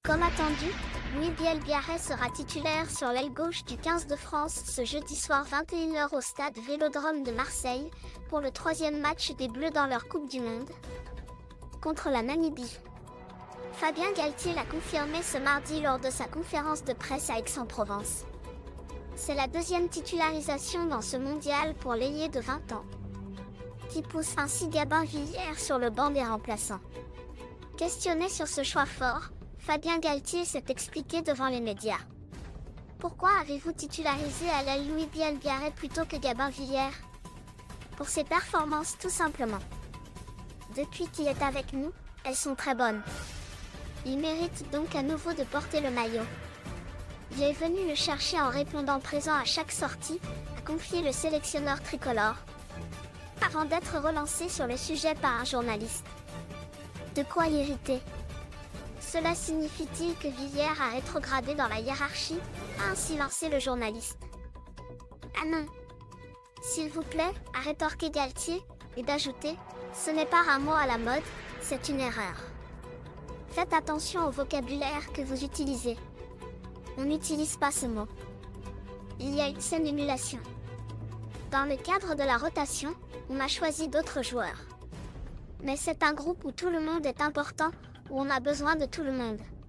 Comme attendu, Louis Bielbiarré sera titulaire sur l'aile gauche du 15 de France ce jeudi soir 21 h au stade Vélodrome de Marseille pour le troisième match des Bleus dans leur Coupe du Monde contre la Namibie. Fabien Galtier l'a confirmé ce mardi lors de sa conférence de presse à Aix-en-Provence. C'est la deuxième titularisation dans ce mondial pour l'ailier de 20 ans, qui pousse ainsi Gabin Villière sur le banc des remplaçants. Questionné sur ce choix fort, Fabien Galtier s'est expliqué devant les médias. Pourquoi avez-vous titularisé à l'aile Louis Bielbiarré plutôt que Gabin Villière? Pour ses performances tout simplement. Depuis qu'il est avec nous, elles sont très bonnes. Il mérite donc à nouveau de porter le maillot. J'ai venu le chercher en répondant présent à chaque sortie, a confié le sélectionneur tricolore, avant d'être relancé sur le sujet par un journaliste. De quoi irriter? Cela signifie-t-il que Villière a rétrogradé dans la hiérarchie, a ainsi lancé le journaliste. Ah non. S'il vous plaît, a rétorqué Galtier, et d'ajouter, ce n'est pas un mot à la mode, c'est une erreur. Faites attention au vocabulaire que vous utilisez. On n'utilise pas ce mot. Il y a une saine émulation. Dans le cadre de la rotation, on a choisi d'autres joueurs. Mais c'est un groupe où tout le monde est important, où on a besoin de tout le monde.